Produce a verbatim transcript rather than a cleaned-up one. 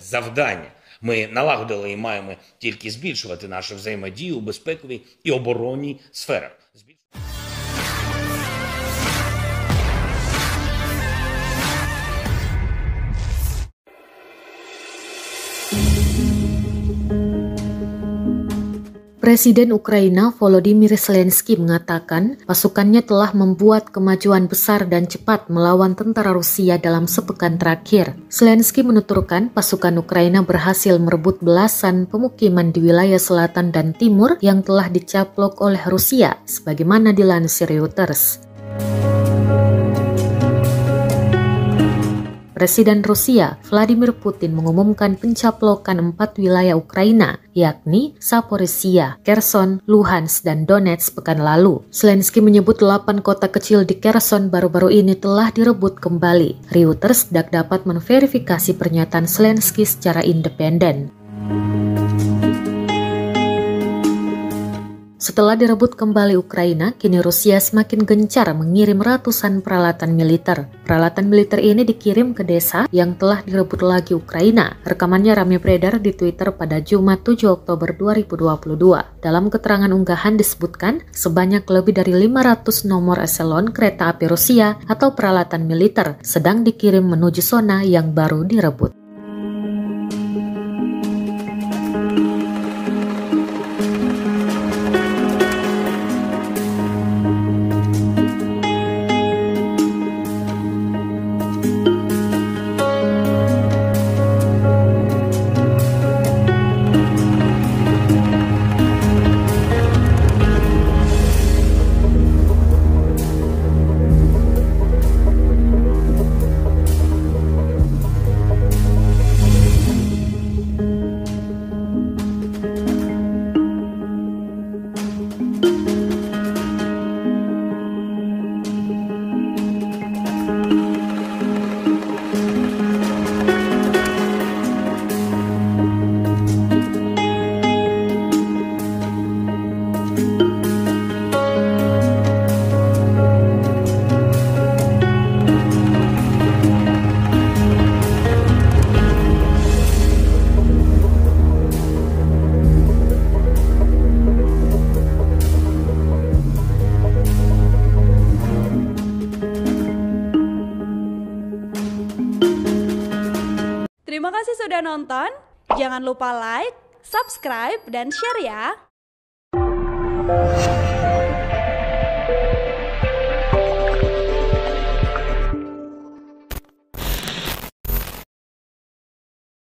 завдання. Ми налагодили і маємо тільки збільшувати нашу взаємодію у безпековій і оборонній сферах. Presiden Ukraina Volodymyr Zelensky mengatakan pasukannya telah membuat kemajuan besar dan cepat melawan tentara Rusia dalam sepekan terakhir. Zelensky menuturkan pasukan Ukraina berhasil merebut belasan pemukiman di wilayah selatan dan timur yang telah dicaplok oleh Rusia, sebagaimana dilansir Reuters. Presiden Rusia Vladimir Putin mengumumkan pencaplokan empat wilayah Ukraina, yakni Zaporizhia, Kherson, Luhansk, dan Donetsk pekan lalu. Zelensky menyebut delapan kota kecil di Kherson baru-baru ini telah direbut kembali. Reuters tidak dapat menverifikasi pernyataan Zelensky secara independen. Setelah direbut kembali Ukraina, kini Rusia semakin gencar mengirim ratusan peralatan militer. Peralatan militer ini dikirim ke desa yang telah direbut lagi Ukraina. Rekamannya ramai beredar di Twitter pada Jumat tujuh Oktober dua ribu dua puluh dua. Dalam keterangan unggahan disebutkan sebanyak lebih dari lima ratus nomor eselon kereta api Rusia atau peralatan militer sedang dikirim menuju zona yang baru direbut. Terima kasih sudah nonton, jangan lupa like, subscribe, dan share ya!